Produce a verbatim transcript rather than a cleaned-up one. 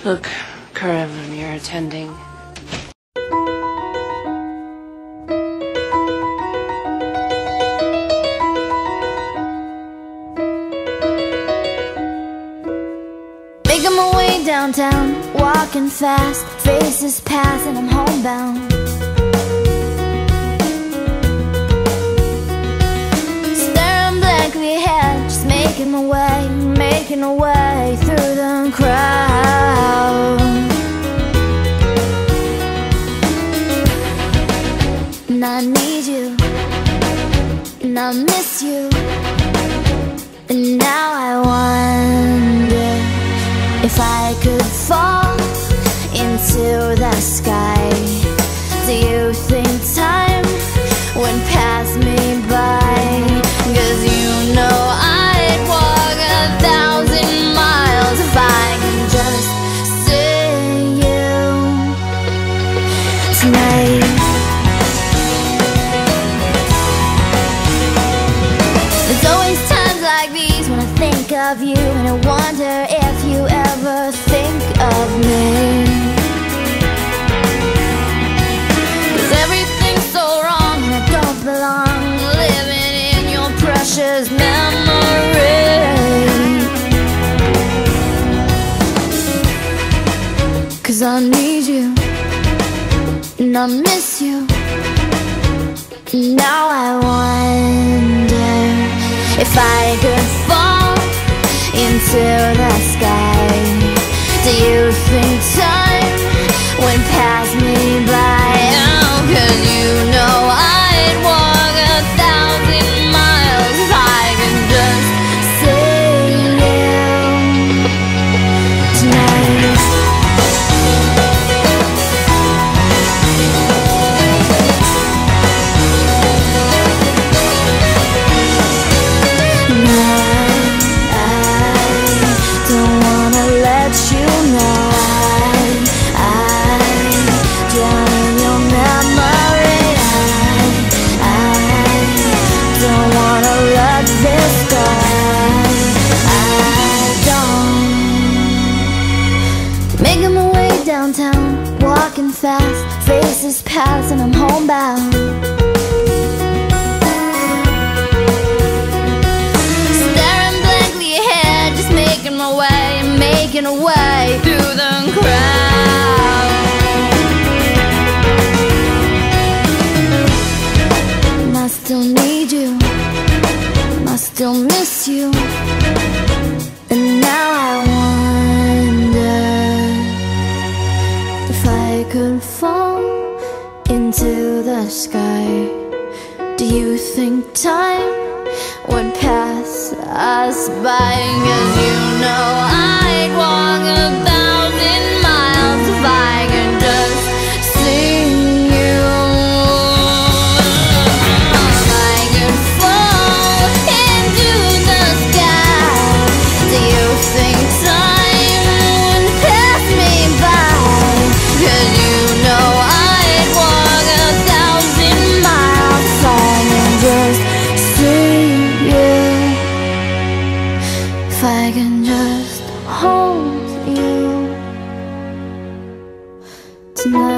Look, Karev, you're attending. Making my way downtown, walking fast, faces pass and I'm homebound. Staring blankly ahead, just making my way, making my way through the crowd. And I need you, and I miss you, and now I wonder if I could fall into the sky. Do you think time would pass me by? 'Cause you know I'd walk a thousand miles if I could just see you tonight. There's always times like these when I think of you, and I wonder if you ever think of me. 'Cause everything's so wrong and I don't belong, living in your precious memory. 'Cause I need you, and I miss you, and now I wonder if I could fall into the sky. Do you think time would pass me by? Oh, 'cause you know I'd walk a thousand miles if I could just see you tonight. Making my way downtown, walking fast, faces pass and I'm homebound. Staring blankly ahead, just making my way, making a way through the crowd. And I still need you, and I still miss you, and now I wonder if I could fall into the sky. Do you think time would pass us by? 'Cause you know I'd walk a thousand miles if I could just see you. If I could fall into the sky, do you think time would pass me by? 'Cause you know I'd walk a thousand miles if I could just see you. If I can just hold you tonight.